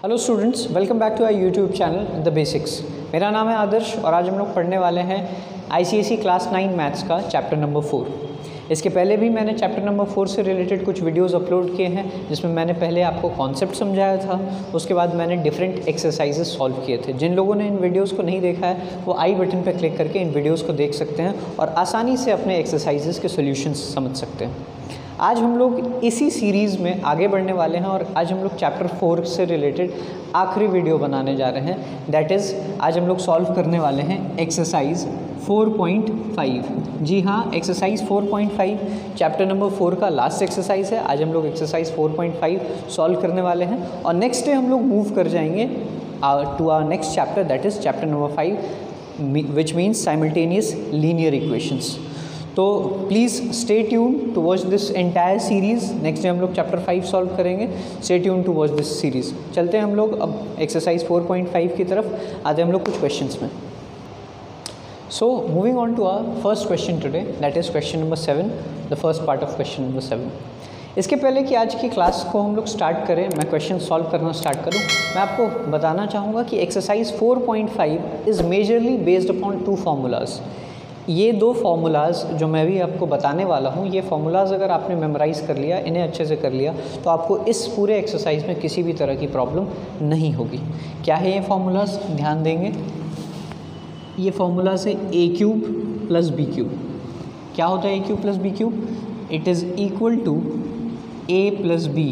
Hello students, welcome back to our YouTube channel the basics. मेरा नाम है आदर्श और आज हम लोग पढ़ने वाले हैं आईसीएसई क्लास 9 मैथ्स का चैप्टर नंबर 4। इसके पहले भी मैंने चैप्टर नंबर 4 से रिलेटेड कुछ वीडियोस अपलोड किए हैं, जिसमें मैंने पहले आपको कॉन्सेप्ट समझाया था। उसके बाद मैंने डिफरेंट एक्सरसाइजेस सॉल्व किए थे। जिन लोगों ने इन वीडियोस को नहीं देखा है वो आई बटन पर क्लिक करके इन वीडियोज़ को देख सकते हैं और आसानी से अपने एक्सरसाइजेस के सोल्यूशंस समझ सकते हैं। आज हम लोग इसी सीरीज़ में आगे बढ़ने वाले हैं और आज हम लोग चैप्टर 4 से रिलेटेड आखिरी वीडियो बनाने जा रहे हैं। दैट इज़ आज हम लोग सॉल्व करने वाले हैं एक्सरसाइज 4.5। जी हाँ, एक्सरसाइज 4.5 चैप्टर नंबर 4 का लास्ट एक्सरसाइज है। आज हम लोग एक्सरसाइज 4.5 सॉल्व करने वाले हैं और नेक्स्ट डे हम लोग मूव कर जाएंगे to our next chapter, that is chapter number 5 which means simultaneous linear equations. तो please stay tune to watch this entire series. Next day हम लोग चैप्टर 5 सॉल्व करेंगे। Stay tune to watch this series. चलते हैं हम लोग अब exercise 4.5 की तरफ। आते हैं हम लोग कुछ क्वेश्चंस में। So moving on to our first question today, that is question number 7, the first part of question number 7। इसके पहले कि आज की क्लास को हम लोग स्टार्ट करें, मैं क्वेश्चन सॉल्व करना स्टार्ट करूं, मैं आपको बताना चाहूँगा कि exercise 4.5 is majorly based upon 2 formulas. ये 2 फार्मूलाज़ जो मैं भी आपको बताने वाला हूँ, ये फार्मूलाज़ अगर आपने मेमोराइज़ कर लिया, इन्हें अच्छे से कर लिया, तो आपको इस पूरे एक्सरसाइज में किसी भी तरह की प्रॉब्लम नहीं होगी। क्या है ये फार्मूलाज़, ध्यान देंगे। ये फार्मूलाज़ है a cube plus b cube. क्या होता है a cube plus b cube? It is equal to a plus b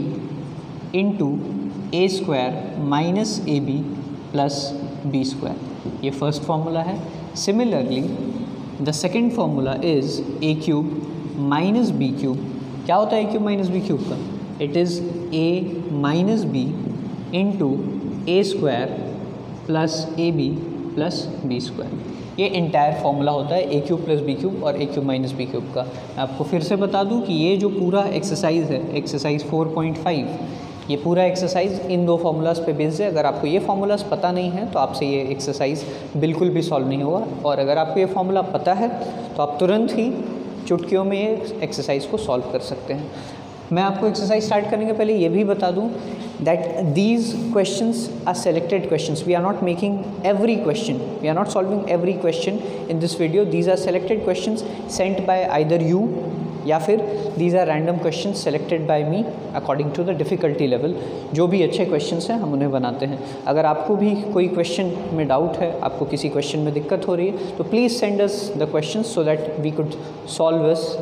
into a square minus A B plus B square. ये फर्स्ट फार्मूला है। Similarly the second formula is a cube minus B cube. क्या होता है a cube minus B cube का? It is a minus B into A square plus A B plus B square. ये entire formula होता है a cube plus B cube और a cube minus B cube का। मैं आपको फिर से बता दूं कि ये जो पूरा एक्सरसाइज है, एक्सरसाइज 4.5, ये पूरा एक्सरसाइज इन 2 फार्मूलाज़ पे बेस्ड है। अगर आपको ये फार्मूलाज़ पता नहीं है तो आपसे ये एक्सरसाइज बिल्कुल भी सॉल्व नहीं होगा, और अगर आपको ये फार्मूला पता है तो आप तुरंत ही चुटकियों में ये एक्सरसाइज को सॉल्व कर सकते हैं। मैं आपको एक्सरसाइज स्टार्ट करने के पहले ये भी बता दूं that these questions are selected questions. We are not making every question, we are not solving every question in this video. These are selected questions sent by either you, या फिर these are random question selected by me according to the difficulty level. जो भी अच्छे questions हैं हम उन्हें बनाते हैं। अगर आपको भी कोई क्वेश्चन में डाउट है, आपको किसी क्वेश्चन में दिक्कत हो रही है, तो please send us the question so that we could solve us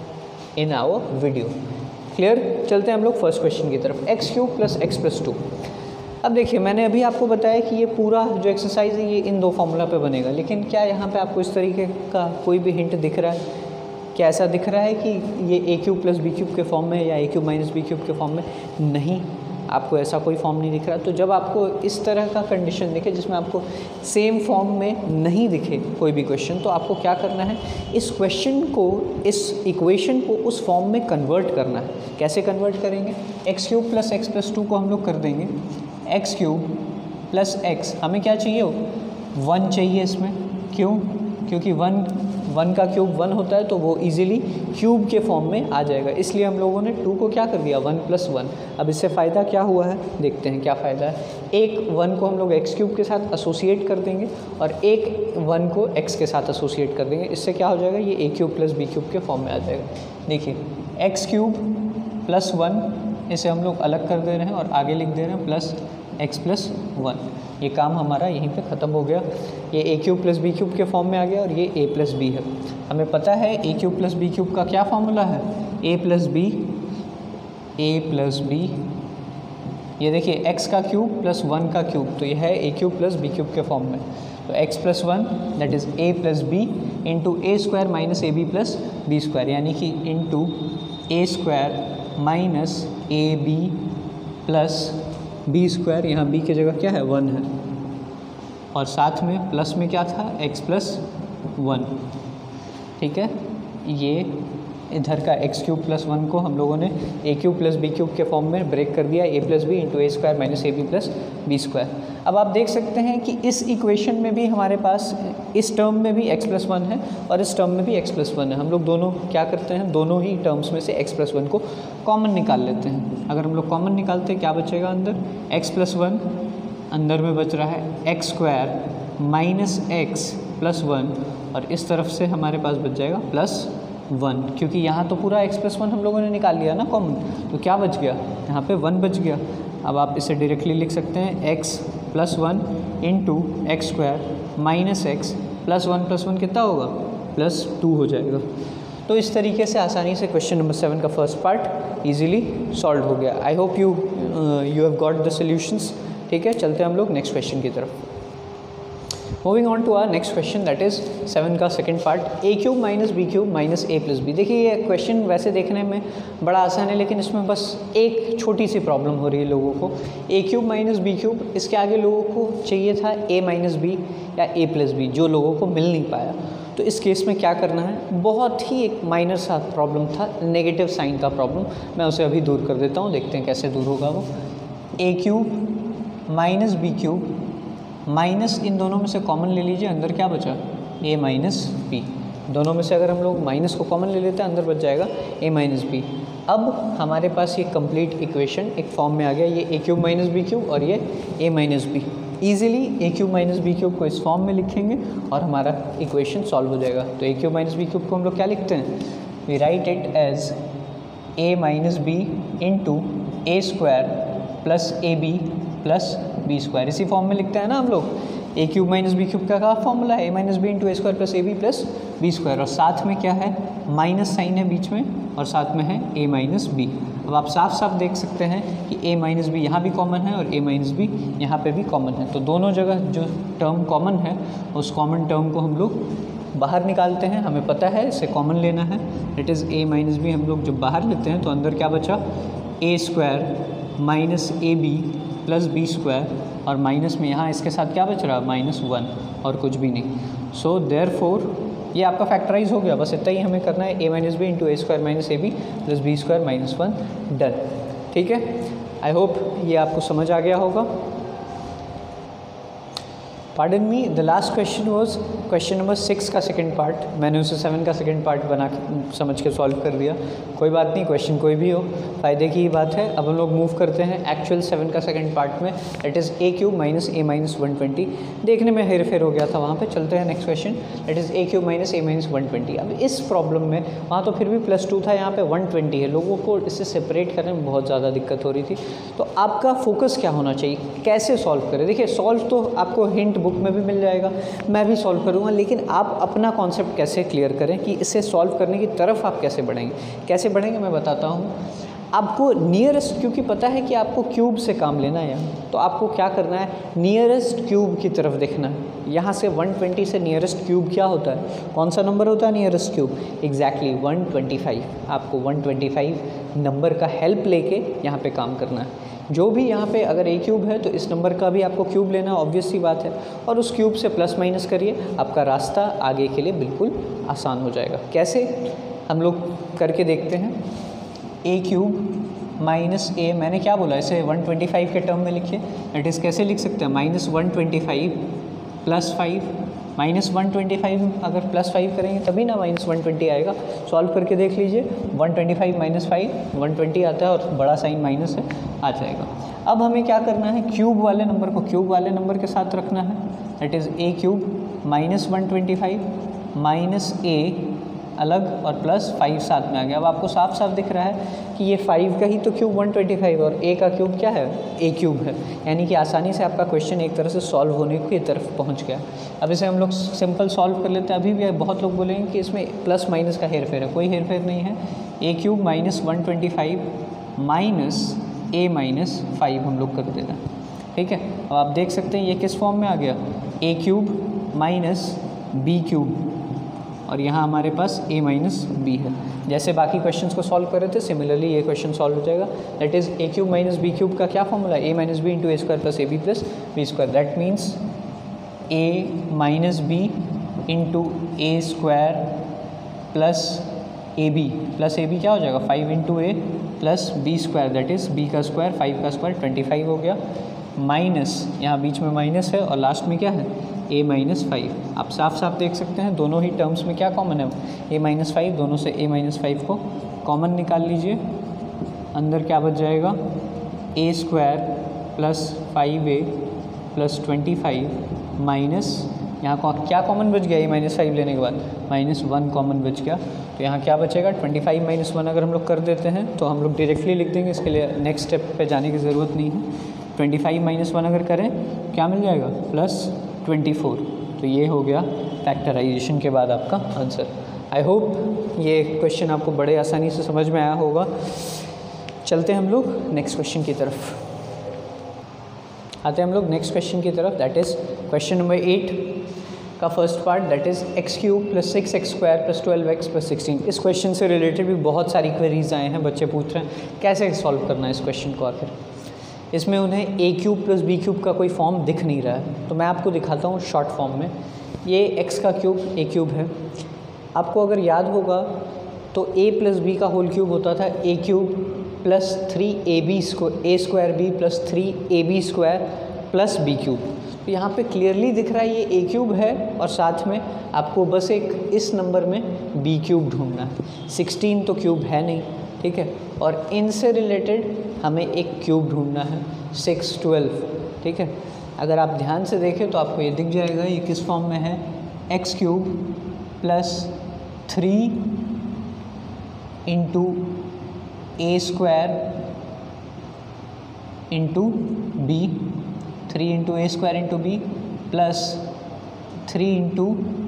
in our video. Clear? चलते हैं हम लोग फर्स्ट क्वेश्चन की तरफ। X cube plus X plus 2। अब देखिए, मैंने अभी आपको बताया कि ये पूरा जो एक्सरसाइज है ये इन 2 फार्मूला पे बनेगा, लेकिन क्या यहाँ पे आपको इस तरीके का कोई भी हिंट दिख रहा है? क्या ऐसा दिख रहा है कि ये a cube plus B cube के फॉर्म में या a cube minus B cube के फॉर्म में? नहीं, आपको ऐसा कोई फॉर्म नहीं दिख रहा। तो जब आपको इस तरह का कंडीशन दिखे जिसमें आपको सेम फॉर्म में नहीं दिखे कोई भी क्वेश्चन, तो आपको क्या करना है, इस क्वेश्चन को, इस इक्वेशन को उस फॉर्म में कन्वर्ट करना है। कैसे कन्वर्ट करेंगे? X cube plus X plus 2 को हम लोग कर देंगे एक्स क्यूब प्लस एक्स। हमें क्या चाहिए? 1 चाहिए इसमें। क्यों? क्योंकि 1 का क्यूब 1 होता है, तो वो इजीली क्यूब के फॉर्म में आ जाएगा। इसलिए हम लोगों ने 2 को क्या कर दिया, 1 प्लस 1। अब इससे फ़ायदा क्या हुआ है, देखते हैं क्या फ़ायदा है। एक 1 को हम लोग एक्स क्यूब के साथ एसोसिएट कर देंगे और एक 1 को एक्स के साथ एसोसिएट कर देंगे। इससे क्या हो जाएगा, ये a cube plus B cube के फॉर्म में आ जाएगा। देखिए, एक्स क्यूब प्लस 1, इसे हम लोग अलग कर दे रहे हैं और आगे लिख दे रहे हैं प्लस एक्स प्लस 1। ये काम हमारा यहीं पे ख़त्म हो गया। ये a cube plus B cube के फॉर्म में आ गया और ये a प्लस बी है। हमें पता है a cube plus B cube का क्या फार्मूला है, a प्लस बी। ये देखिए, x का क्यूब प्लस 1 का क्यूब, तो ये है a cube plus B cube के फॉर्म में। तो x plus 1 that is a plus B into A square minus A B plus B square, यानी कि into A square minus A B plus B square. यहाँ b की जगह क्या है, 1 है, और साथ में प्लस में क्या था, x प्लस 1। ठीक है, ये इधर का एक्स क्यूब प्लस 1 को हम लोगों ने A cube plus B cube के फॉर्म में ब्रेक कर दिया, A plus B into A square minus A B plus B square. अब आप देख सकते हैं कि इस इक्वेशन में भी हमारे पास इस टर्म में भी x प्लस 1 है और इस टर्म में भी x प्लस 1 है। हम लोग दोनों क्या करते हैं, दोनों ही टर्म्स में से x प्लस 1 को कॉमन निकाल लेते हैं। अगर हम लोग कॉमन निकालते हैं क्या बचेगा अंदर, x प्लस 1 अंदर में बच रहा है x square minus X plus 1 और इस तरफ से हमारे पास बच जाएगा प्लस 1, क्योंकि यहाँ तो पूरा x प्लस 1 हम लोगों ने निकाल लिया ना कॉमन, तो क्या बच गया, यहाँ पे 1 बच गया। अब आप इसे डायरेक्टली लिख सकते हैं x plus 1 into x square minus X plus 1 कितना होगा, प्लस 2 हो जाएगा। तो इस तरीके से आसानी से क्वेश्चन नंबर 7 का फर्स्ट पार्ट इजीली सॉल्व हो गया। I hope you have got the solutions. ठीक है, चलते हैं हम लोग नेक्स्ट क्वेश्चन की तरफ। Moving on to our next question that is 7 का second part, A cube minus B cube minus A plus B. देखिए ये क्वेश्चन वैसे देखने में बड़ा आसान है, लेकिन इसमें बस एक छोटी सी प्रॉब्लम हो रही है लोगों को। A cube minus B cube, इसके आगे लोगों को चाहिए था ए माइनस बी या ए प्लस बी, जो लोगों को मिल नहीं पाया। तो इस केस में क्या करना है, बहुत ही एक माइनर सा प्रॉब्लम था, नेगेटिव साइन का प्रॉब्लम। मैं उसे अभी दूर कर देता हूँ, देखते हैं कैसे दूर होगा वो। A cube minus B cube minus, इन दोनों में से कॉमन ले लीजिए, अंदर क्या बचा, ए माइनस बी। दोनों में से अगर हम लोग माइनस को कॉमन ले लेते हैं, अंदर बच जाएगा ए माइनस बी। अब हमारे पास ये कंप्लीट इक्वेशन एक फॉर्म में आ गया, ये a cube minus B cube और ये a minus b. Easily a cube minus B cube को इस फॉर्म में लिखेंगे और हमारा इक्वेशन सॉल्व हो जाएगा। तो a cube minus B cube को हम लोग क्या लिखते हैं, we write it as a minus B into A square plus A B plus B square. इसी फॉर्म में लिखते हैं ना हम लोग। A cube minus B cube का क्या फॉर्मूला है, a minus B into A square plus A B plus B square, और साथ में क्या है, माइनस साइन है बीच में और साथ में है ए माइनस बी। अब आप साफ साफ देख सकते हैं कि ए माइनस बी यहाँ भी कॉमन है और ए माइनस बी यहाँ पे भी कॉमन है। तो दोनों जगह जो टर्म कॉमन है उस कॉमन टर्म को हम लोग बाहर निकालते हैं। हमें पता है इसे कॉमन लेना है, it is a minus b. हम लोग जब बाहर लेते हैं तो अंदर क्या बचा, a square minus A B plus B square, और माइनस में यहाँ इसके साथ क्या बच रहा, -1 और कुछ भी नहीं। सो देयरफॉर ये आपका फैक्टराइज हो गया, बस इतना ही हमें करना है, a minus B into A square minus A B plus B square -1, done. ठीक है, आई होप ये आपको समझ आ गया होगा। Pardon me, the last question was question number 6 का सेकंड पार्ट। मैंने उसे 7 का सेकंड पार्ट बना के समझ के सॉल्व कर दिया। कोई बात नहीं, क्वेश्चन कोई भी हो, फ़ायदे की ही बात है। अब हम लोग मूव करते हैं एक्चुअल 7 का सेकंड पार्ट में, that is a cube minus a minus 120। देखने में हेर फेर हो गया था वहाँ पे। चलते हैं next question, that is a cube minus a minus 120। अब इस प्रॉब्लम में वहाँ तो फिर भी +2 था, यहाँ पे 120 है। लोगों को इससे सेपरेट करने में बहुत ज़्यादा दिक्कत हो रही थी। तो आपका फोकस क्या होना चाहिए, कैसे सॉल्व करें। देखिए सॉल्व तो आपको हिंट बुक में भी मिल जाएगा, मैं भी सॉल्व करूँगा, लेकिन आप अपना कॉन्सेप्ट कैसे क्लियर करें कि इसे सॉल्व करने की तरफ आप कैसे बढ़ेंगे। कैसे बढ़ेंगे मैं बताता हूँ। आपको नियरेस्ट, क्योंकि पता है कि आपको क्यूब से काम लेना है, तो आपको क्या करना है, नियरेस्ट क्यूब की तरफ देखना है। यहाँ से 120 से नियरेस्ट क्यूब क्या होता है, कौन सा नंबर होता है नियरेस्ट क्यूब, एग्जैक्टली 125। आपको 125 नंबर का हेल्प लेके यहाँ पे काम करना है। जो भी यहाँ पे अगर ए क्यूब है तो इस नंबर का भी आपको क्यूब लेना, ऑब्वियस सी बात है, और उस क्यूब से प्लस माइनस करिए, आपका रास्ता आगे के लिए बिल्कुल आसान हो जाएगा। कैसे, हम लोग करके देखते हैं। ए क्यूब माइनस ए, मैंने क्या बोला, इसे 125 के टर्म में लिखिए। दैट इज़ कैसे लिख सकते हैं, -125 प्लस 5, -125 अगर +5 करेंगे तभी ना -120 आएगा। सॉल्व करके देख लीजिए, 125 - 5 120 आता है और बड़ा साइन माइनस है, आ जाएगा। अब हमें क्या करना है, क्यूब वाले नंबर को क्यूब वाले नंबर के साथ रखना है। That is a cube -125 minus a अलग और +5 साथ में आ गया। अब आपको साफ साफ दिख रहा है कि ये 5 का ही तो क्यूब 125 और ए का क्यूब क्या है, ए क्यूब है। यानी कि आसानी से आपका क्वेश्चन एक तरह से सॉल्व होने की तरफ पहुंच गया। अब इसे हम लोग सिंपल सॉल्व कर लेते हैं। अभी भी बहुत लोग बोलेंगे कि इसमें प्लस माइनस का हेर फेर है, कोई हेर फेर नहीं है। ए क्यूब -125 माइनस ए -5 हम लोग कर देना, ठीक है। अब आप देख सकते हैं ये किस फॉर्म में आ गया, a cube minus B cube, और यहाँ हमारे पास a माइनस बी है। जैसे बाकी क्वेश्चंस को सॉल्व कर रहे थे, सिमिलरली ये क्वेश्चन सॉल्व हो जाएगा। That is a cube minus B cube का क्या फॉर्मूला है, a minus B into A square plus A B plus B square. That means a minus B into A square plus A B plus A b क्या हो जाएगा 5 into a plus B square that is b का square 5 का square 25 हो गया, minus यहाँ बीच में minus है और लास्ट में क्या है a माइनस 5। आप साफ साफ देख सकते हैं दोनों ही टर्म्स में क्या कॉमन है a माइनस 5, दोनों से a माइनस 5 को कॉमन निकाल लीजिए। अंदर क्या बच जाएगा a square plus 5a plus 25 minus यहाँ क्या कॉमन बच गया a माइनस 5 लेने के बाद -1 कॉमन बच गया। तो यहाँ क्या बचेगा 25 माइनस 1 अगर हम लोग कर देते हैं तो हम लोग डायरेक्टली लिख देंगे, इसके लिए नेक्स्ट स्टेप पे जाने की ज़रूरत नहीं है। 25 माइनस 1 अगर करें क्या मिल जाएगा +24। तो ये हो गया फैक्टराइजेशन के बाद आपका आंसर। आई होप ये क्वेश्चन आपको बड़े आसानी से समझ में आया होगा। चलते हैं हम लोग नेक्स्ट क्वेश्चन की तरफ, आते हैं हम लोग नेक्स्ट क्वेश्चन की तरफ, दैट इज़ क्वेश्चन नंबर 8 का first part, that is x³ + 6x² + 12x + 16। इस क्वेश्चन से रिलेटेड भी बहुत सारी क्वेरीज आए हैं, बच्चे पूछ रहे हैं कैसे सॉल्व करना है इस क्वेश्चन को। आखिर इसमें उन्हें a³ + b³ का कोई फॉर्म दिख नहीं रहा है, तो मैं आपको दिखाता हूँ शॉर्ट फॉर्म में। ये x का क्यूब a³ है। आपको अगर याद होगा तो a + b का होल क्यूब होता था a³ + 3ab² + 3ab² + b³। तो यहाँ पे क्लियरली दिख रहा है ये a³ है और साथ में आपको बस एक इस नंबर में b³ ढूंढना है। 16 तो क्यूब है नहीं, ठीक है, और इनसे रिलेटेड हमें एक क्यूब ढूंढना है 6, 12, ठीक है। अगर आप ध्यान से देखें तो आपको ये दिख जाएगा, ये किस फॉर्म में है x³ + 3 into a² into b, 3 into a² into b plus 3 into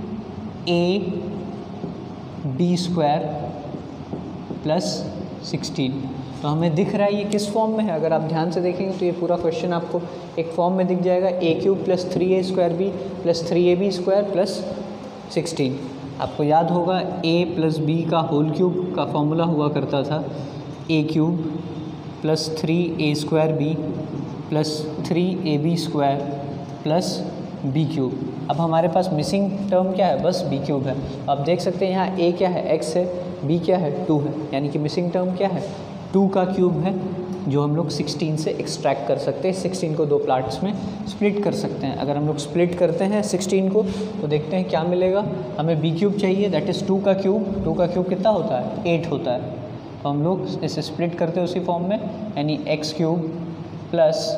ab² plus 16। तो हमें दिख रहा है ये किस फॉर्म में है। अगर आप ध्यान से देखेंगे तो ये पूरा क्वेश्चन आपको एक फॉर्म में दिख जाएगा a³ + 3a² + 3ab² + 16। आपको याद होगा a + b का होल क्यूब का फॉर्मूला हुआ करता था a³ + 3a² + 3ab² + b³। अब हमारे पास मिसिंग टर्म क्या है, बस b³ है। आप देख सकते हैं यहाँ a क्या है x है, b क्या है 2 है, यानी कि मिसिंग टर्म क्या है 2 का क्यूब है, जो हम लोग 16 से एक्सट्रैक्ट कर सकते हैं। 16 को 2 पार्ट्स में स्प्लिट कर सकते हैं। अगर हम लोग स्प्लिट करते हैं 16 को तो देखते हैं क्या मिलेगा। हमें b³ चाहिए, दैट इज़ 2 का क्यूब। 2 का क्यूब कितना होता है 8 होता है। तो हम लोग इसे स्प्लिट करते हैं उसी फॉर्म में, यानी x³ +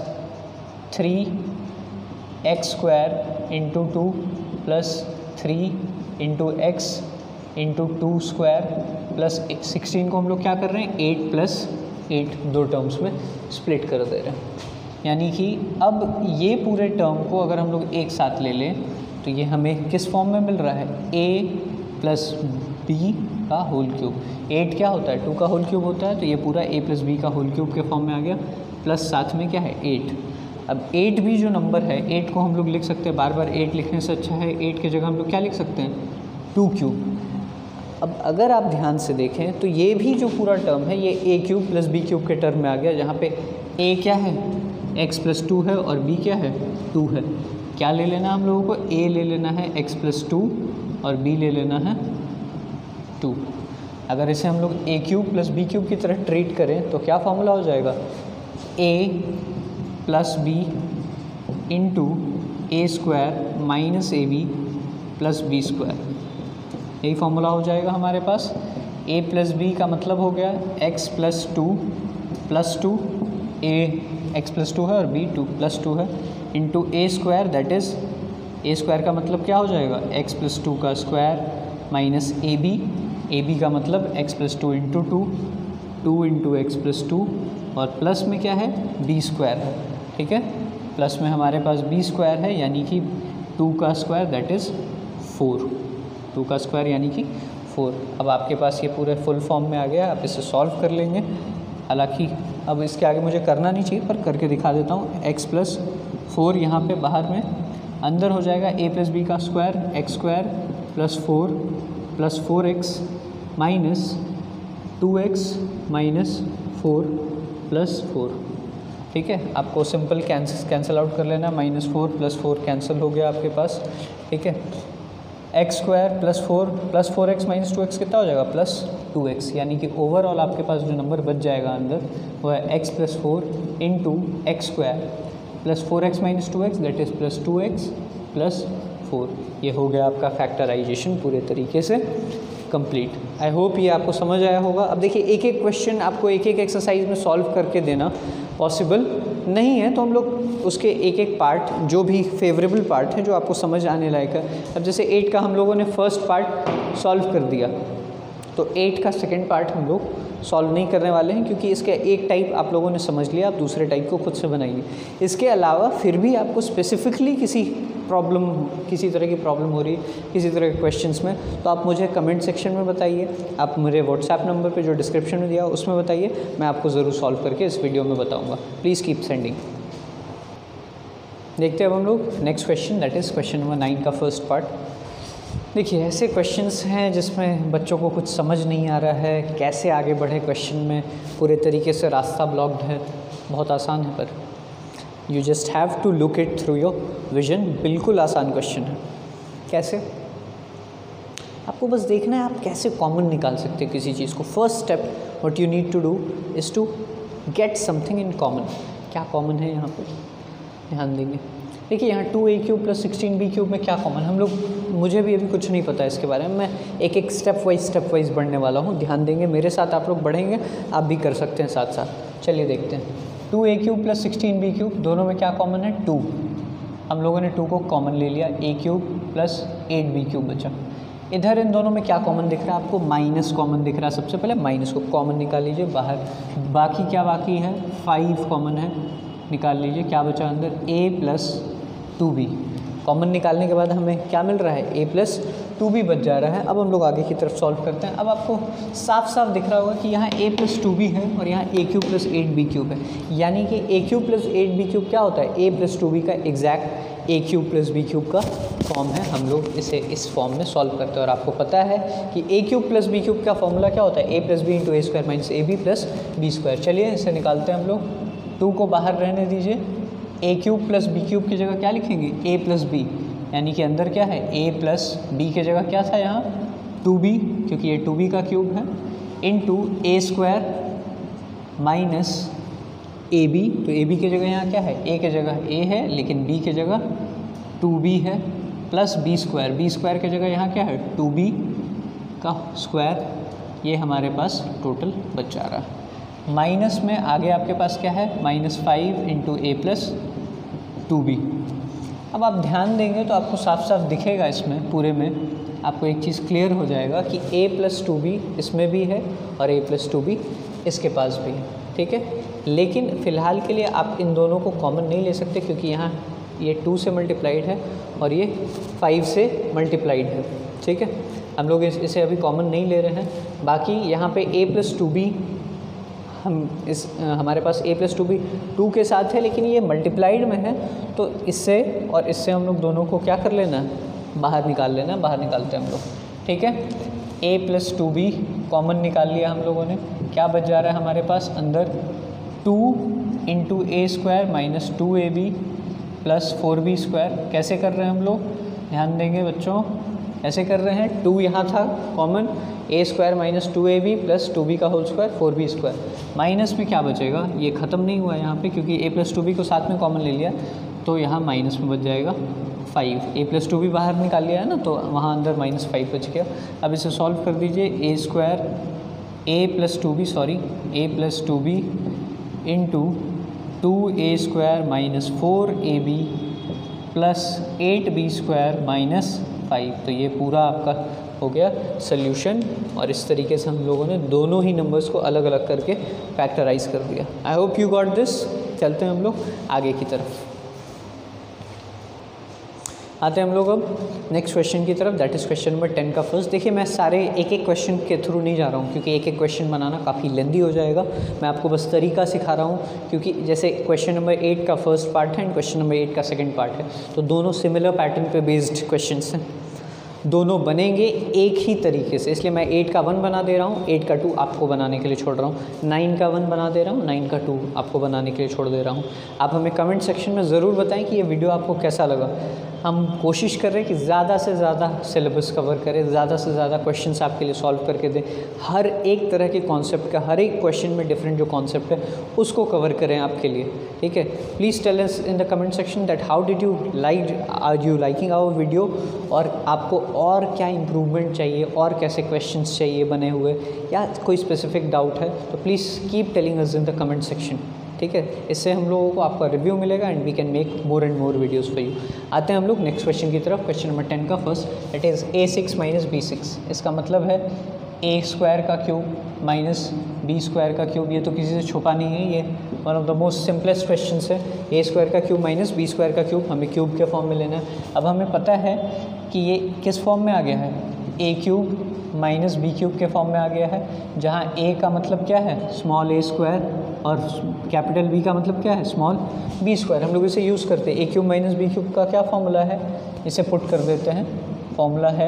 3x² into 2 plus 3 into x into 2² plus 16 को हम लोग क्या कर रहे हैं 8 + 8 दो टर्म्स में स्प्लिट कर दे रहे हैं। यानी कि अब ये पूरे टर्म को अगर हम लोग एक साथ ले लें तो ये हमें किस फॉर्म में मिल रहा है a + b का होल क्यूब। 8 क्या होता है 2 का होल क्यूब होता है, तो ये पूरा a + b का होल क्यूब के फॉर्म में आ गया, प्लस साथ में क्या है 8। अब 8 भी जो नंबर है 8 को हम लोग लिख सकते हैं, बार बार 8 लिखने से अच्छा है 8 की जगह हम लोग क्या लिख सकते हैं 2³ अब अगर आप ध्यान से देखें तो ये भी जो पूरा टर्म है ये a³ + b³ के टर्म में आ गया, जहाँ पे a क्या है x + 2 है और b क्या है 2 है। क्या ले लेना हम लोगों को, a ले लेना है x + 2 और b ले लेना है 2। अगर इसे हम लोग a³ + b³ की तरह ट्रीट करें तो क्या फार्मूला हो जाएगा a + b into a² - ab + b²। यही फार्मूला हो जाएगा हमारे पास। a + b का मतलब हो गया x + 2 + 2, a x + 2 है और b 2 + 2 है, into a² that is a² का मतलब क्या हो जाएगा x + 2 का स्क्वायर माइनस ab का मतलब x + 2 इंटू 2 इंटू x + 2 और प्लस में क्या है b² है, ठीक है। प्लस में हमारे पास b² है यानी कि 2 का स्क्वायर दैट इज़ 4, 2 का स्क्वायर यानी कि 4। अब आपके पास ये पूरे फुल फॉर्म में आ गया, आप इसे सॉल्व कर लेंगे। हालांकि अब इसके आगे मुझे करना नहीं चाहिए पर करके दिखा देता हूँ। x + 4 यहाँ पे बाहर में, अंदर हो जाएगा a + b का square x² + 4 + 4x minus 2x minus 4 + 4, ठीक है। आपको सिंपल कैंसिल आउट कर लेना, -4 + 4 कैंसिल हो गया आपके पास, ठीक है। X square plus 4x minus 2x कितना हो जाएगा प्लस 2x, यानी कि ओवरऑल आपके पास जो नंबर बच जाएगा अंदर वो है x plus 4 into x square plus 4x minus 2x that is plus 2x plus 4। ये हो गया आपका फैक्टराइजेशन पूरे तरीके से कंप्लीट। आई होप ये आपको समझ आया होगा। अब देखिए एक एक क्वेश्चन आपको एक एक एक्सरसाइज में सॉल्व करके देना पॉसिबल नहीं है, तो हम लोग उसके एक एक पार्ट जो भी फेवरेबल पार्ट है जो आपको समझ आने लायक है। अब जैसे 8 का हम लोगों ने फर्स्ट पार्ट सॉल्व कर दिया, तो 8 का सेकंड पार्ट हम लोग सॉल्व नहीं करने वाले हैं क्योंकि इसका एक टाइप आप लोगों ने समझ लिया, आप दूसरे टाइप को खुद से बनाइए। इसके अलावा फिर भी आपको स्पेसिफिकली किसी तरह की प्रॉब्लम हो रही है किसी तरह के क्वेश्चंस में, तो आप मुझे कमेंट सेक्शन में बताइए, आप मेरे व्हाट्सएप नंबर पे जो डिस्क्रिप्शन में दिया उसमें बताइए, मैं आपको ज़रूर सॉल्व करके इस वीडियो में बताऊँगा। Please keep sending. देखते हैं अब हम लोग next question, that is question number 9 का फर्स्ट पार्ट। देखिए ऐसे क्वेश्चंस हैं जिसमें बच्चों को कुछ समझ नहीं आ रहा है, कैसे आगे बढ़े क्वेश्चन में, पूरे तरीके से रास्ता ब्लॉक्ड है। बहुत आसान है पर you just have to look it through your vision. बिल्कुल आसान क्वेश्चन है। कैसे? आपको बस देखना है आप कैसे कॉमन निकाल सकते हैं किसी चीज़ को। First step what you need to do is to get something in common. क्या कॉमन है यहाँ पे ध्यान देंगे। देखिए यहाँ 2a³ प्लस 16b³ में क्या कॉमन, हम लोग मुझे भी अभी कुछ नहीं पता इसके बारे में, मैं एक एक स्टेप वाइज बढ़ने वाला हूँ। ध्यान देंगे, मेरे साथ आप लोग बढ़ेंगे, आप भी कर सकते हैं साथ साथ। चलिए देखते हैं। 2a³ प्लस 16b³ दोनों में क्या कॉमन है 2। हम लोगों ने 2 को कॉमन ले लिया, a³ प्लस 8b³ बचा। इधर इन दोनों में क्या कॉमन दिख रहा है आपको, माइनस कॉमन दिख रहा है। सबसे पहले माइनस को कॉमन निकाल लीजिए बाहर। बाकी क्या बाकी है 5 कॉमन है, निकाल लीजिए। क्या बचा अंदर a प्लस 2b। कॉमन निकालने के बाद हमें क्या मिल रहा है a प्लस 2b बच जा रहा है। अब हम लोग आगे की तरफ सॉल्व करते हैं। अब आपको साफ साफ दिख रहा होगा कि यहाँ a प्लस 2b है और यहाँ a³ प्लस 8b³ है, यानी कि a³ प्लस 8b³ क्या होता है a प्लस 2b का एग्जैक्ट a³ प्लस b³ का फॉर्म है। हम लोग इसे इस फॉर्म में सॉल्व करते हैं और आपको पता है कि a³ प्लस b³ का फॉर्मूला क्या होता है a plus B into A square minus ab plus B square. चलिए इसे निकालते हैं हम लोग। 2 को बाहर रहने दीजिए, a³ प्लस b³ की जगह क्या लिखेंगे a प्लस बी, यानी कि अंदर क्या है a प्लस बी की जगह क्या था यहाँ 2b, क्योंकि ये 2b का क्यूब है, इंटू ए स्क्वायर माइनस ए बी। तो ए बी की जगह यहाँ क्या है a की जगह a है लेकिन b की जगह 2b है, प्लस बी स्क्वायर की जगह यहाँ क्या है 2b का स्क्वायर। ये हमारे पास टोटल बच जा रहा है। माइनस में आगे आपके पास क्या है -5 इंटू ए प्लस 2b। अब आप ध्यान देंगे तो आपको साफ साफ दिखेगा, इसमें पूरे में आपको एक चीज़ क्लियर हो जाएगा कि a प्लस 2b इसमें भी है और a प्लस 2b इसके पास भी है। ठीक है, लेकिन फ़िलहाल के लिए आप इन दोनों को कॉमन नहीं ले सकते क्योंकि यहाँ ये 2 से मल्टीप्लाइड है और ये 5 से मल्टीप्लाइड है। ठीक है, हम लोग इसे अभी कॉमन नहीं ले रहे हैं। बाकी यहाँ पे a प्लस 2b हमारे पास a प्लस 2b 2 के साथ है लेकिन ये मल्टीप्लाइड में है, तो इससे और इससे हम लोग दोनों को क्या कर लेना है बाहर निकाल लेना है। बाहर निकालते हैं हम लोग। ठीक है, a प्लस 2b कॉमन निकाल लिया हम लोगों ने। क्या बच जा रहा है हमारे पास अंदर 2 इंटू ए square minus 2ab plus 4b square. कैसे कर रहे हैं हम लोग, ध्यान देंगे बच्चों, ऐसे कर रहे हैं 2 यहाँ था common, a square minus 2ab plus 2b का whole square 4b square. Minus में क्या बचेगा, ये ख़त्म नहीं हुआ यहाँ पे क्योंकि a प्लस 2b को साथ में कॉमन ले लिया, तो यहाँ माइनस में बच जाएगा 5। a प्लस 2b बाहर निकाल लिया है ना, तो वहाँ अंदर -5 बच गया। अब इसे सॉल्व कर दीजिए। a plus 2b into 2a square minus 4ab plus 8b square minus 5। तो ये पूरा आपका हो गया सल्यूशन और इस तरीके से हम लोगों ने दोनों ही नंबर्स को अलग अलग करके फैक्टराइज कर दिया। I hope you got this. चलते हैं हम लोग आगे की तरफ। आते हैं हम लोग अब नेक्स्ट क्वेश्चन की तरफ, दैट इज़ क्वेश्चन नंबर 10 का फर्स्ट। देखिए मैं सारे एक एक क्वेश्चन के थ्रू नहीं जा रहा हूँ क्योंकि एक एक क्वेश्चन बनाना काफ़ी लेंदी हो जाएगा। मैं आपको बस तरीका सिखा रहा हूँ क्योंकि जैसे क्वेश्चन नंबर 8 का फर्स्ट पार्ट है एंड क्वेश्चन नंबर 8 का सेकंड पार्ट है, तो दोनों सिमिलर पैटर्न पे बेस्ड क्वेश्चंस हैं, दोनों बनेंगे एक ही तरीके से। इसलिए मैं 8 का 1 बना दे रहा हूँ, 8 का 2 आपको बनाने के लिए छोड़ रहा हूँ, 9 का 1 बना दे रहा हूँ, 9 का 2 आपको बनाने के लिए छोड़ दे रहा हूँ। आप हमें कमेंट सेक्शन में ज़रूर बताएं कि ये वीडियो आपको कैसा लगा। हम कोशिश कर रहे हैं कि ज़्यादा से ज़्यादा सिलेबस कवर करें, ज़्यादा से ज़्यादा क्वेश्चंस आपके लिए सॉल्व करके दें। हर एक तरह के कॉन्सेप्ट का, हर एक क्वेश्चन में डिफरेंट जो कॉन्सेप्ट है उसको कवर करें आपके लिए, ठीक है। Please tell us in the comment section that how did you like, are you liking our video, और आपको और क्या इम्प्रूवमेंट चाहिए, और कैसे क्वेश्चंस चाहिए बने हुए, या कोई स्पेसिफिक डाउट है तो please keep telling us in the comment section, ठीक है। इससे हम लोगों को आपका रिव्यू मिलेगा and we can make more and more videos for you. आते हैं हम लोग नेक्स्ट क्वेश्चन की तरफ। क्वेश्चन नंबर 10 का first, that is a6 minus b6। इसका मतलब है a स्क्वायर का क्यूब माइनस b स्क्वायर का क्यूब। ये तो किसी से छुपा नहीं है, ये one of the most simplest question है। a स्क्वायर का क्यूब माइनस b स्क्वायर का क्यूब हमें क्यूब के फॉर्म में लेना है। अब हमें पता है कि ये किस फॉर्म में आ गया है, a cube minus B cube के फॉर्म में आ गया है, जहाँ a का मतलब क्या है, स्मॉल a स्क्वायर, और कैपिटल B का मतलब क्या है, स्मॉल b स्क्वायर। हम लोग इसे यूज़ करते हैं। a cube minus B cube का क्या फॉर्मूला है, इसे पुट कर देते हैं। फॉर्मूला है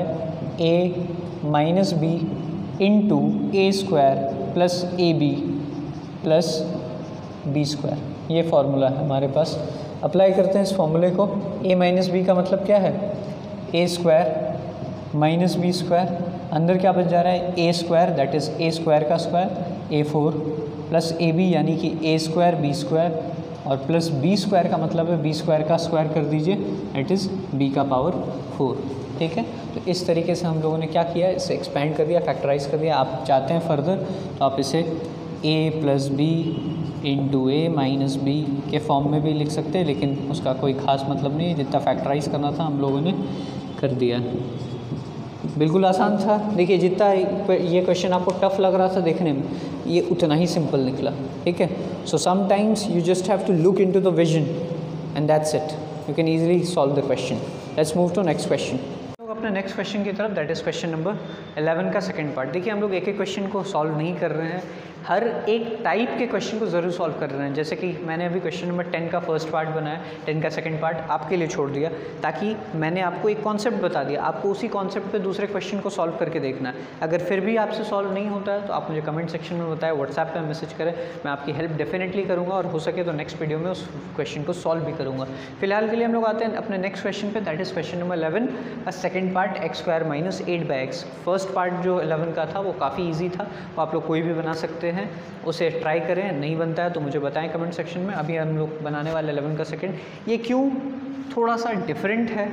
a minus B into A square plus A B plus B square. ये फार्मूला है हमारे पास। अप्लाई करते हैं इस फॉर्मूले को। a माइनस बी का मतलब क्या है, a square minus b square, अंदर क्या बच जा रहा है, a square, that is a square का स्क्वायर a4 प्लस ए बी यानी कि a स्क्वायर बी स्क्वायर, और प्लस बी स्क्वायर का मतलब है b स्क्वायर का स्क्वायर कर दीजिए, दैट इज़ b का पावर 4, ठीक है। तो इस तरीके से हम लोगों ने क्या किया, इसे एक्सपेंड कर दिया, फैक्टराइज कर दिया। आप चाहते हैं फर्दर तो आप इसे a plus B into a minus b के फॉर्म में भी लिख सकते हैं, लेकिन उसका कोई ख़ास मतलब नहीं है। जितना फैक्टराइज करना था हम लोगों ने कर दिया। बिल्कुल आसान था। देखिए जितना ये क्वेश्चन आपको टफ लग रहा था देखने में, ये उतना ही सिंपल निकला, ठीक है। So sometimes you just have to look into the vision and that's it, you can easily solve the question. Let's move to next question. अपने नेक्स्ट क्वेश्चन की तरफ, दैट इज़ क्वेश्चन नंबर 11 का second part. देखिए हम लोग एक एक question को सॉल्व नहीं कर रहे हैं, हर एक टाइप के क्वेश्चन को ज़रूर सॉल्व कर रहे हैं। जैसे कि मैंने अभी क्वेश्चन नंबर 10 का फर्स्ट पार्ट बनाया, 10 का सेकंड पार्ट आपके लिए छोड़ दिया, ताकि मैंने आपको एक कॉन्सेप्ट बता दिया, आपको उसी कॉन्सेप्ट पे दूसरे क्वेश्चन को सॉल्व करके देखना है। अगर फिर भी आपसे सॉल्व नहीं होता है तो आप मुझे कमेंट सेक्शन में बताएं, व्हाट्सएप पर मैसेज करें, मैं आपकी हेल्प डेफिनेटली करूँगा, और हो सके तो नेक्स्ट वीडियो में उस क्वेश्चन को सॉल्व भी करूँगा। फिलहाल के लिए हम लोग आते हैं अपने नेक्स्ट क्वेश्चन पे, दैट इज़ क्वेश्चन नंबर 11 का second part, x square minus 8/x। First part जो 11 का था वो काफ़ी ईजी था, वो आप लोग कोई भी बना सकते हैं, उसे ट्राई करें। नहीं बनता है तो मुझे बताएं कमेंट सेक्शन में। अभी हम लोग बनाने वाले 11 का सेकंड। ये क्यों थोड़ा सा डिफरेंट है,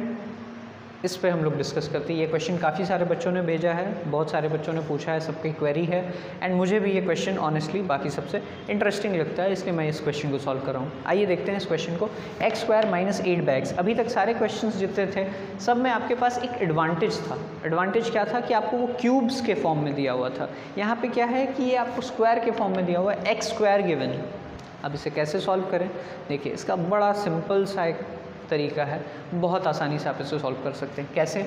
इस पे हम लोग डिस्कस करते हैं। ये क्वेश्चन काफ़ी सारे बच्चों ने भेजा है, बहुत सारे बच्चों ने पूछा है, सबकी क्वेरी है, एंड मुझे भी ये क्वेश्चन ऑनेस्टली बाकी सबसे इंटरेस्टिंग लगता है, इसलिए मैं इस क्वेश्चन को सॉल्व कर रहा हूँ। आइए देखते हैं इस क्वेश्चन को। X square minus 8/x। अभी तक सारे क्वेश्चन जितने थे सब में आपके पास एक एडवांटेज था। एडवांटेज क्या था कि आपको वो क्यूब्स के फॉर्म में दिया हुआ था। यहाँ पर क्या है कि ये आपको स्क्वायर के फॉर्म में दिया हुआ है, एक्स स्क्वायर गिवन है। अब इसे कैसे सॉल्व करें, देखिए इसका बड़ा सिंपल सा एक तरीका है, बहुत आसानी से आप इसे सॉल्व कर सकते हैं। कैसे,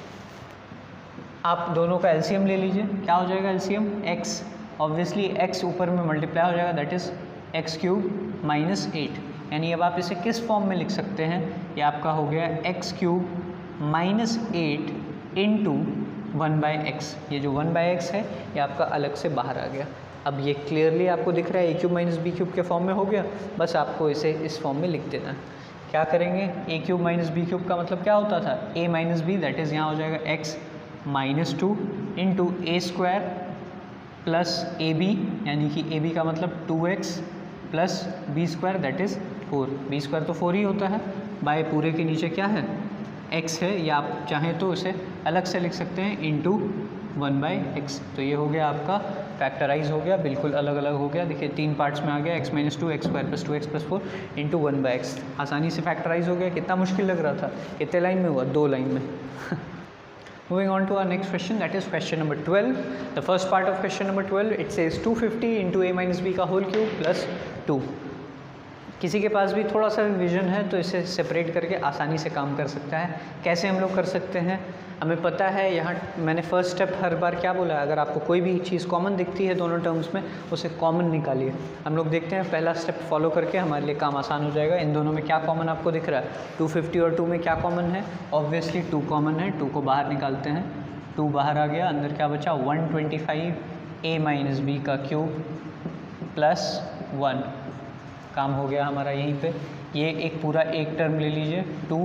आप दोनों का एलसीएम ले लीजिए। क्या हो जाएगा एलसीएम, x, ऑब्वियसली x ऊपर में मल्टीप्लाई हो जाएगा, that is x cube minus 8। यानी अब आप इसे किस फॉर्म में लिख सकते हैं, ये आपका हो गया x cube minus 8 into 1/x। ये जो 1/x है ये आपका अलग से बाहर आ गया। अब ये क्लियरली आपको दिख रहा है a cube minus B cube के फॉर्म में हो गया, बस आपको इसे इस फॉर्म में लिख देना है। क्या करेंगे, a cube minus B cube का मतलब क्या होता था, a minus b, that is यहाँ हो जाएगा x माइनस 2 इंटू ए स्क्वायर प्लस ए बी, यानी कि ए बी का मतलब 2x plus B square, that is 4। B square तो 4 ही होता है, बाय पूरे के नीचे क्या है, x है, या आप चाहें तो इसे अलग से लिख सकते हैं इंटू 1/x। तो ये हो गया आपका फैक्टराइज हो गया, बिल्कुल अलग अलग हो गया। देखिए 3 पार्ट्स में आ गया, x minus 2 x square plus 2x plus 4 into 1/x। आसानी से फैक्टराइज हो गया। कितना मुश्किल लग रहा था, कितने लाइन में हुआ, 2 लाइन में। Moving on to our next question, that is question number 12. The first part of question number 12, it says 250 into a minus b का होल क्यूब प्लस 2। किसी के पास भी थोड़ा सा विजन है तो इसे सेपरेट करके आसानी से काम कर सकता है। कैसे हम लोग कर सकते हैं, हमें पता है, यहाँ मैंने फर्स्ट स्टेप हर बार क्या बोला है, अगर आपको कोई भी चीज़ कॉमन दिखती है दोनों टर्म्स में, उसे कॉमन निकालिए। हम लोग देखते हैं पहला स्टेप फॉलो करके हमारे लिए काम आसान हो जाएगा। इन दोनों में क्या कॉमन आपको दिख रहा है, 250 और 2 में क्या कॉमन है, ऑब्वियसली 2 कॉमन है। 2 को बाहर निकालते हैं, 2 बाहर आ गया, अंदर क्या बचा 125 a माइनस बी का क्यूब प्लस 1। काम हो गया हमारा यहीं पे। ये एक पूरा एक टर्म ले लीजिए 2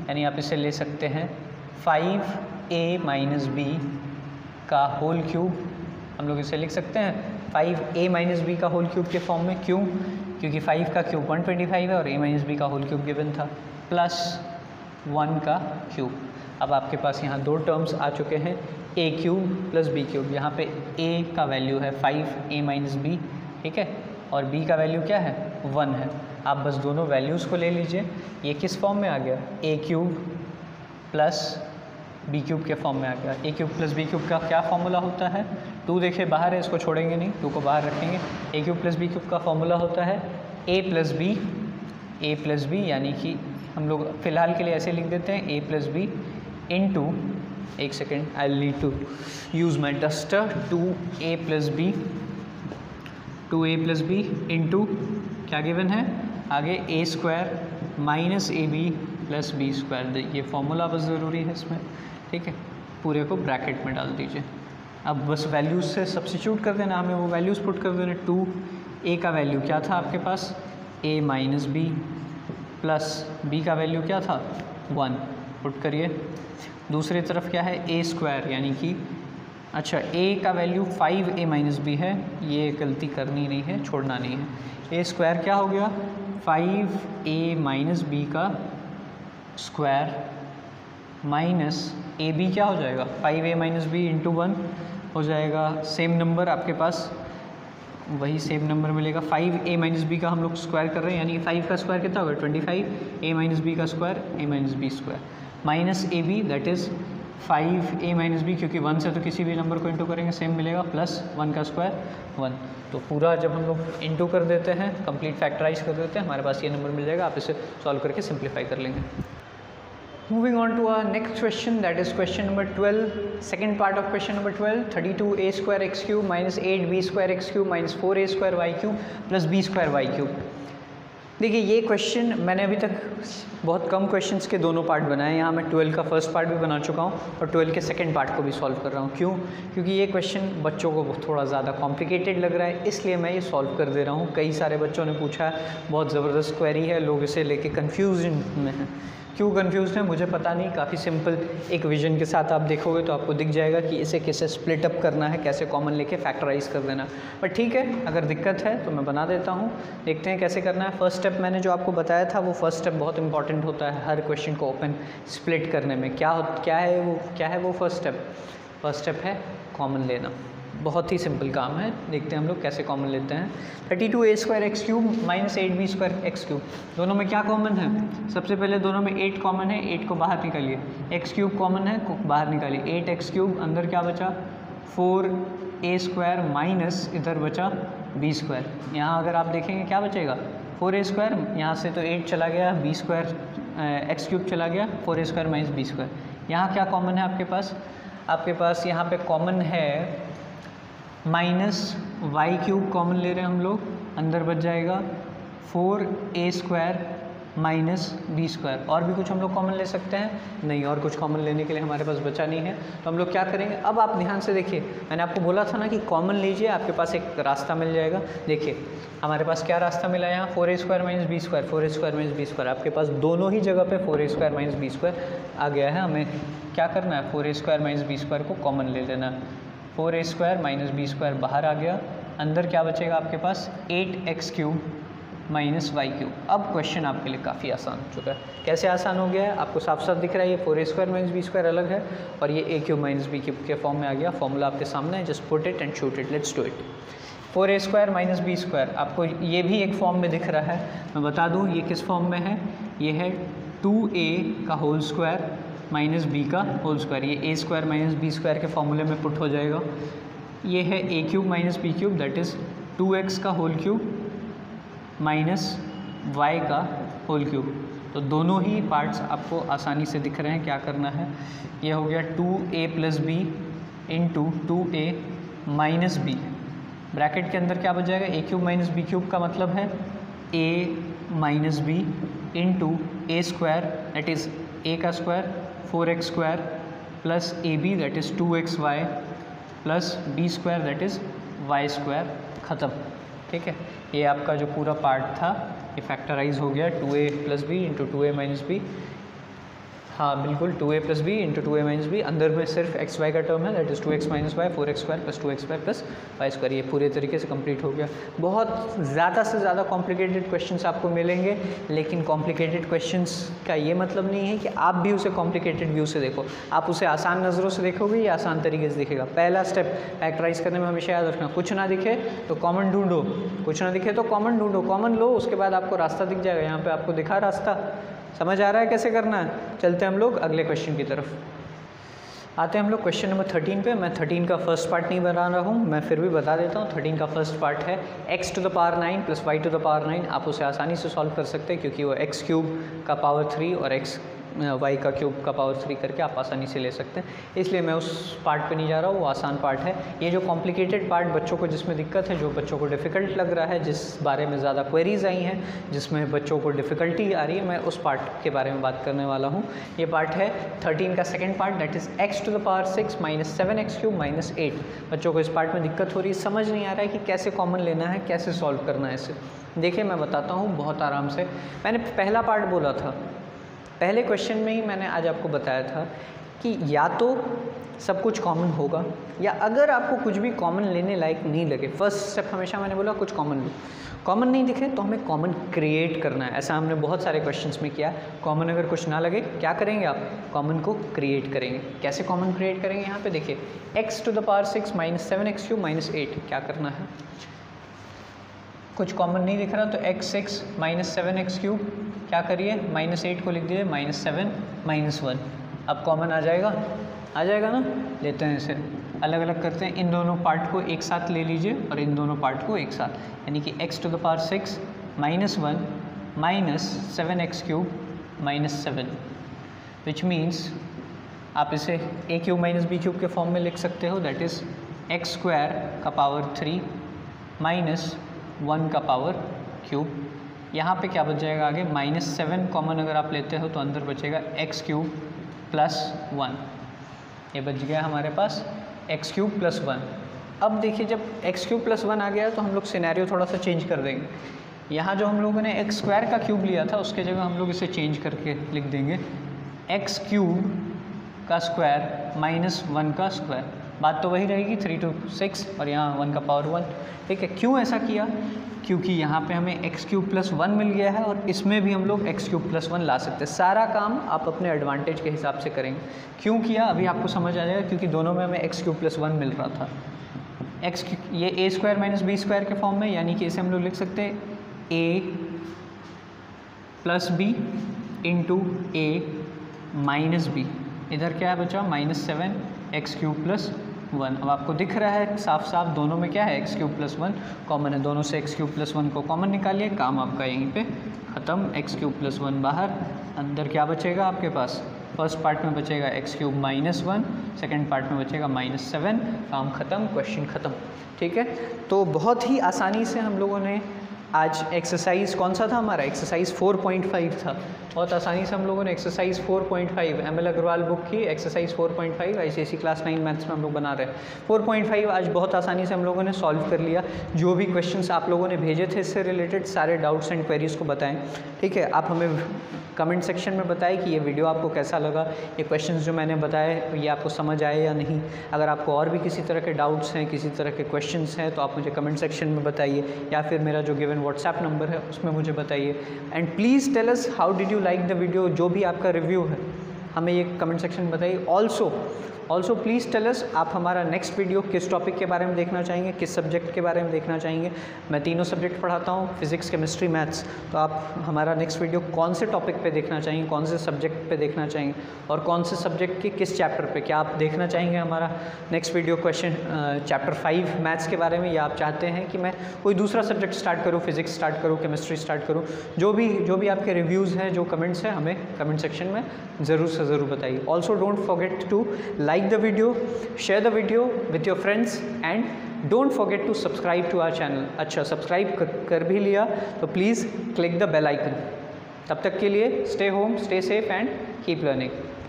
यानी आप इसे ले सकते हैं 5a माइनस बी का होल क्यूब। हम लोग इसे लिख सकते हैं 5a माइनस बी का होल क्यूब के फॉर्म में। क्यों? क्योंकि 5 का क्यूब 125 है और a माइनस बी का होल क्यूब गिवन था, प्लस 1 का क्यूब। अब आपके पास यहाँ दो टर्म्स आ चुके हैं, a cube plus b cube. यहाँ पे a का वैल्यू है 5a माइनस बी, ठीक है, और b का वैल्यू क्या है 1 है। आप बस दोनों वैल्यूज़ को ले लीजिए। ये किस फॉर्म में आ गया? a cube plus B cube के फॉर्म में आ गया। A cube plus B cube का क्या फॉर्मूला होता है? 2 देखिए बाहर है, इसको छोड़ेंगे नहीं, 2 को बाहर रखेंगे। A cube plus B cube का फॉर्मूला होता है ए प्लस बी, यानी कि हम लोग फ़िलहाल के लिए ऐसे लिख देते हैं a प्लस बी इंटू, एक second, I need to use my duster, 2a plus B into क्या गिवन है आगे a square minus A B plus B square. ये फॉर्मूला बस ज़रूरी है इसमें, ठीक है। पूरे को ब्रैकेट में डाल दीजिए। अब बस वैल्यूज़ से सब्स्टिट्यूट कर देना, हमें वो वैल्यूज़ पुट कर देना। 2a का वैल्यू क्या था आपके पास? a minus b, plus b का वैल्यू क्या था 1, पुट करिए। दूसरी तरफ क्या है? a स्क्वायर, यानी कि अच्छा a का वैल्यू 5a माइनस बी है, ये गलती करनी नहीं है, छोड़ना नहीं है। a स्क्वायर क्या हो गया? 5a माइनस बी का स्क्वायर माइनस ए बी क्या हो जाएगा? 5a माइनस बी इंटू 1 हो जाएगा। सेम नंबर आपके पास, वही सेम नंबर मिलेगा। 5a माइनस बी का हम लोग स्क्वायर कर रहे हैं, यानी 5 का स्क्वायर कितना होगा? 25, a माइनस बी का square a minus b square minus A b, that is 5a minus b, क्योंकि 1 से तो किसी भी नंबर को इंटू करेंगे सेम मिलेगा, प्लस 1 का स्क्वायर 1। तो पूरा जब हम लोग इंटू कर देते हैं, कंप्लीट फैक्टराइज कर देते हैं, हमारे पास ये नंबर मिल जाएगा। आप इसे सॉल्व करके सिंप्लीफाई कर लेंगे। Moving on to our next question, that is question number 12, second part of question number 12, 32a square x cube minus 8b square x cube minus 4a square y cube plus b square y cube। देखिए ये question मैंने अभी तक बहुत कम questions के दोनों part बनाए। यहाँ मैं 12 का फर्स्ट पार्ट भी बना चुका हूँ और 12 के सेकंड पार्ट को भी सॉल्व कर रहा हूँ। क्यों? क्योंकि ये क्वेश्चन बच्चों को थोड़ा ज़्यादा कॉम्प्लिकेटेड लग रहा है, इसलिए मैं ये सॉल्व कर दे रहा हूँ। कई सारे बच्चों ने पूछा है, बहुत ज़बरदस्त क्वेरी है, लोग इसे लेके कन्फ्यूजन में हैं। क्यों कन्फ्यूज़ है मुझे पता नहीं, काफ़ी सिंपल एक विजन के साथ आप देखोगे तो आपको दिख जाएगा कि इसे कैसे स्प्लिट अप करना है, कैसे कॉमन लेके फैक्टराइज कर देना। पर ठीक है, अगर दिक्कत है तो मैं बना देता हूँ, देखते हैं कैसे करना है। फर्स्ट स्टेप मैंने जो आपको बताया था, वो फर्स्ट स्टेप बहुत इंपॉर्टेंट होता है हर क्वेश्चन को ओपन स्प्लिट करने में। क्या है वो फर्स्ट स्टेप? फर्स्ट स्टेप है कॉमन लेना। बहुत ही सिंपल काम है, देखते हैं हम लोग कैसे कॉमन लेते हैं। 32a square x cube minus 8b square x cube, दोनों में क्या कॉमन है? सबसे पहले दोनों में 8 कॉमन है, 8 को बाहर निकालिए। एक्स क्यूब कॉमन है, को बाहर निकालिए। 8x क्यूब, अंदर क्या बचा? 4a स्क्वायर माइनस इधर बचा b स्क्वायर। यहाँ अगर आप देखेंगे क्या बचेगा? 4a स्क्वायर, यहाँ से तो 8 चला गया, b स्क्वायर एक्स क्यूब चला गया, 4a square minus b square. यहाँ क्या कॉमन है आपके पास? आपके पास यहाँ पे कॉमन है माइनस वाई क्यूब, कॉमन ले रहे हैं हम लोग, अंदर बच जाएगा 4a square minus b square. और भी कुछ हम लोग कॉमन ले सकते हैं? नहीं, और कुछ कॉमन लेने के लिए हमारे पास बचा नहीं है, तो हम लोग क्या करेंगे? अब आप ध्यान से देखिए, मैंने आपको बोला था ना कि कॉमन लीजिए, आपके पास एक रास्ता मिल जाएगा। देखिए हमारे पास क्या रास्ता मिला है यहाँ? 4a square minus b square, 4a square minus b square. आपके पास दोनों ही जगह पे 4a square minus b square आ गया है। हमें क्या करना है? 4a square minus b square को कॉमन ले लेना है। 4a square minus b square बाहर आ गया, अंदर क्या बचेगा आपके पास? 8x cube minus y cube. अब क्वेश्चन आपके लिए काफ़ी आसान हो चुका है। कैसे आसान हो गया है? आपको साफ साफ दिख रहा है, ये 4a square minus b square अलग है और ये a cube minus B cube के फॉर्म में आ गया। फॉर्मूला आपके सामने है, just put it and shoot it, let's do it. 4a square minus b square, आपको ये भी एक फॉर्म में दिख रहा है। मैं बता दूँ ये किस फॉर्म में है? ये है 2a का होल स्क्वायर माइनस बी का होल स्क्वायर। ये a square minus b square के फॉर्मूले में पुट हो जाएगा। ये है a cube minus B cube, that is 2x का होल क्यूब माइनस y का होल क्यूब। तो दोनों ही पार्ट्स आपको आसानी से दिख रहे हैं। क्या करना है? ये हो गया 2a plus B into 2a minus b, bracket के अंदर क्या बच जाएगा? a cube minus B cube का मतलब है a minus B into a square, that is a का square 4x square plus A b, that is 2xy plus B square, that is y square. ख़त्म, ठीक है। ये आपका जो पूरा पार्ट था ये फैक्टराइज हो गया 2a plus B into 2a minus b हाँ बिल्कुल, 2a plus B into 2a minus b, अंदर में सिर्फ एक्स वाई का टर्म है, that is 2x minus y, 4x square plus 2x y plus y square. ये पूरे तरीके से कंप्लीट हो गया। बहुत ज़्यादा से ज़्यादा कॉम्प्लिकेटेड क्वेश्चंस आपको मिलेंगे, लेकिन कॉम्प्लिकेटेड क्वेश्चंस का ये मतलब नहीं है कि आप भी उसे कॉम्प्लिकेटेड व्यू से देखो। आप उसे आसान नज़रों से देखोगे या आसान तरीके से दिखेगा। पहला स्टेप फैक्टराइज करने में हमेशा याद रखना, कुछ ना दिखे तो कॉमन ढूंढो, कुछ ना दिखे तो कॉमन ढूंढो, कॉमन लो, उसके बाद आपको रास्ता दिख जाएगा। यहाँ पे आपको दिखा रास्ता, समझ आ रहा है कैसे करना है। चलते हैं हम लोग अगले क्वेश्चन की तरफ। आते हैं हम लोग क्वेश्चन नंबर 13 पे। मैं 13 का फर्स्ट पार्ट नहीं बता रहा हूँ, मैं फिर भी बता देता हूँ। 13 का फर्स्ट पार्ट है x to the power 9 plus y to the power 9। आप उसे आसानी से सॉल्व कर सकते हैं क्योंकि वो x क्यूब का पावर 3 और y का क्यूब का पावर 3 करके आप आसानी से ले सकते हैं, इसलिए मैं उस पार्ट पे नहीं जा रहा हूँ, वो आसान पार्ट है। ये जो कॉम्प्लिकेटेड पार्ट बच्चों को जिसमें दिक्कत है, जो बच्चों को डिफ़िकल्ट लग रहा है, जिस बारे में ज़्यादा क्वेरीज आई हैं, जिसमें बच्चों को डिफ़िकल्टी आ रही है, मैं उस पार्ट के बारे में बात करने वाला हूँ। ये पार्ट है 13 का second part, that is x to the power 6 minus 7x cube minus 8। बच्चों को इस पार्ट में दिक्कत हो रही है, समझ नहीं आ रहा है कि कैसे कॉमन लेना है, कैसे सॉल्व करना है इसे। देखिए मैं बताता हूँ बहुत आराम से। मैंने पहला पार्ट बोला था, पहले क्वेश्चन में ही मैंने आज आपको बताया था कि या तो सब कुछ कॉमन होगा, या अगर आपको कुछ भी कॉमन लेने लायक नहीं लगे, फर्स्ट स्टेप हमेशा मैंने बोला कुछ कॉमन लो, कॉमन नहीं दिखे तो हमें कॉमन क्रिएट करना है। ऐसा हमने बहुत सारे क्वेश्चंस में किया। कॉमन अगर कुछ ना लगे क्या करेंगे आप, कॉमन को क्रिएट करेंगे। कैसे कॉमन क्रिएट करेंगे, यहाँ पे देखिए x to the power 6 minus 7x cube minus 8। क्या करना है, कुछ कॉमन नहीं दिख रहा तो x6 माइनस 7x क्यूब, क्या करिए माइनस 8 को लिख दीजिए माइनस 7 माइनस 1। अब कॉमन आ जाएगा ना। लेते हैं इसे अलग अलग करते हैं। इन दोनों पार्ट को एक साथ ले लीजिए और इन दोनों पार्ट को एक साथ, यानी कि x to the power 6 minus 1 minus 7x cube minus 7, which means आप इसे a cube minus b cube के फॉर्म में लिख सकते हो, दैट इज़ x स्क्वायर का पावर 3 माइनस 1 का पावर क्यूब। यहाँ पे क्या बच जाएगा आगे, माइनस 7 कॉमन अगर आप लेते हो तो अंदर बचेगा x क्यूब प्लस 1। ये बच गया हमारे पास x क्यूब प्लस 1। अब देखिए जब x क्यूब प्लस 1 आ गया तो हम लोग सिनेरियो थोड़ा सा चेंज कर देंगे। यहाँ जो हम लोगों ने x स्क्वायर का क्यूब लिया था उसके जगह हम लोग इसे चेंज करके लिख देंगे x क्यूब का स्क्वायर माइनस 1 का स्क्वायर। बात तो वही रहेगी 3 to 6 और यहाँ 1 का पावर 1। ठीक है, क्यों ऐसा किया, क्योंकि यहाँ पे हमें x क्यूब प्लस 1 मिल गया है और इसमें भी हम लोग x क्यूब प्लस 1 ला सकते हैं। सारा काम आप अपने एडवांटेज के हिसाब से करेंगे। क्यों किया अभी आपको समझ आ जाएगा, क्योंकि दोनों में हमें x क्यूब प्लस 1 मिल रहा था। ये a square minus b square के फॉर्म में, यानी कि इसे हम लोग लिख सकते हैं a plus B into a minus b. इधर क्या है बचा, माइनस 7x क्यूब प्लस 1। अब आपको दिख रहा है साफ साफ दोनों में क्या है, x क्यूब प्लस 1 कॉमन है। दोनों से x क्यूब प्लस 1 को कॉमन निकालिए, काम आपका यहीं पे ख़त्म। x क्यूब प्लस 1 बाहर, अंदर क्या बचेगा आपके पास, फर्स्ट पार्ट में बचेगा x cube minus 1, second part में बचेगा माइनस 7। काम ख़त्म, क्वेश्चन ख़त्म। ठीक है, तो बहुत ही आसानी से हम लोगों ने आज एक्सरसाइज कौन सा था हमारा, एक्सरसाइज 4.5 था। बहुत आसानी से हम लोगों ने एक्सरसाइज 4.5 ML अग्रवाल बुक की एक्सरसाइज 4.5 ICSE क्लास 9 मैथ्स में हम लोग बना रहे हैं। 4.5 आज बहुत आसानी से हम लोगों ने सॉल्व कर लिया। जो भी क्वेश्चंस आप लोगों ने भेजे थे इससे रिलेटेड सारे डाउट्स एंड क्वेरीज को बताएं। ठीक है, आप हमें कमेंट सेक्शन में बताएं कि ये वीडियो आपको कैसा लगा, ये क्वेश्चंस जो मैंने बताए ये आपको समझ आए या नहीं। अगर आपको और भी किसी तरह के डाउट्स हैं, किसी तरह के क्वेश्चंस हैं तो आप मुझे कमेंट सेक्शन में बताइए, या फिर मेरा जो गिवन व्हाट्सएप नंबर है उसमें मुझे बताइए। And please tell us how did you like the video. जो भी आपका रिव्यू है हमें ये कमेंट सेक्शन में बताइए। ऑल्सो प्लीज़ टेल अस आप हमारा नेक्स्ट वीडियो किस टॉपिक के बारे में देखना चाहेंगे, किस सब्जेक्ट के बारे में देखना चाहेंगे। मैं तीनों सब्जेक्ट पढ़ाता हूँ, फिजिक्स केमिस्ट्री मैथ्स। तो आप हमारा नेक्स्ट वीडियो कौन से टॉपिक पे देखना चाहेंगे, कौन से सब्जेक्ट पे देखना चाहेंगे और कौन से सब्जेक्ट के किस चैप्टर पे, क्या आप देखना चाहेंगे हमारा next video question chapter 5 maths के बारे में, या आप चाहते हैं कि मैं कोई दूसरा सब्जेक्ट स्टार्ट करूँ, फिजिक्स स्टार्ट करूँ, केमिस्ट्री स्टार्ट करूँ। जो भी आपके रिव्यूज़ हैं, जो कमेंट्स हैं, हमें कमेंट सेक्शन में ज़रूर से ज़रूर बताइए। Also don't forget to like the video, share the video with your friends and don't forget to subscribe to our channel। अच्छा, सब्सक्राइब कर भी लिया तो please click the bell icon. तब तक के लिए stay home, stay safe and keep learning.